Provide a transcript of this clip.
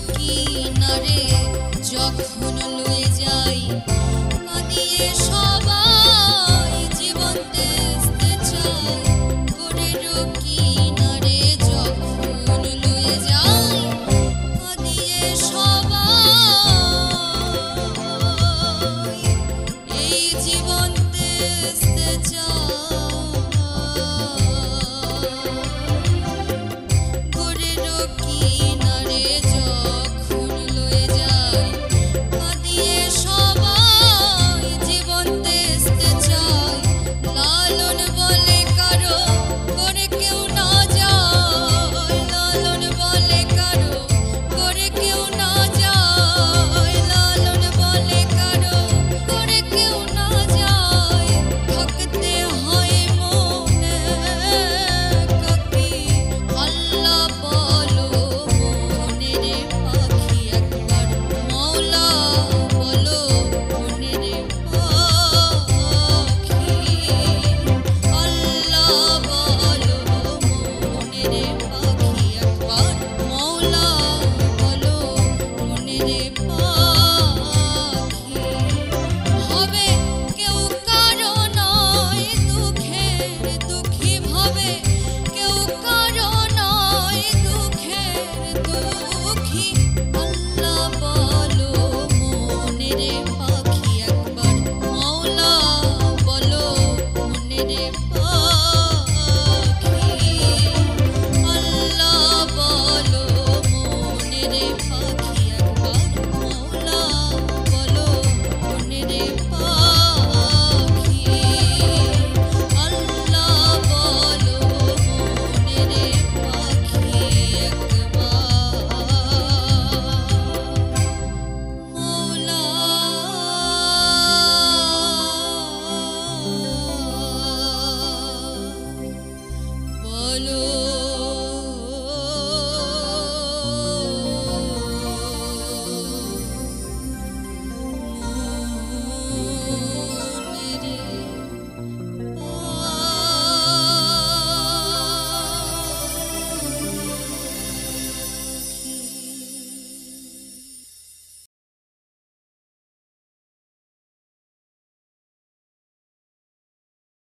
কিনারে যখন লয়ে যাই কাঁদিয়ে সবাই জীবন দেখতে চাই গোরের কিনারে যখন লয়ে যাই কাঁদিয়ে সবাই এই জীবন দেখতে চাই গোরের কিনারে যখন লয়ে যাই কাঁদিয়ে সবাই জীবন দেখতে চাই লালন বলে কারো করে কেউ না যায় লালন বলে কারো করে কেউ না যায় লালন বলে কারো করে কেউ না যায় থাকতে হয় মনে কাকি আল্লাহ বলো মনে রে পাখি একবার মওলা বলো মনে রে পাখি আল্লাহ বলো মনে রে পাখি একবার মওলা বলো মনে রে পাখি হবে কেউ কারো নয় দুঃখের দুঃখী ভাবে কেউ কারো নয় দুঃখের দুঃখী আল্লাহ বলো মনে রে পাখি একবার মওলা বলো মনে রে পাখি আল্লাহ বলো মনে রে পাখি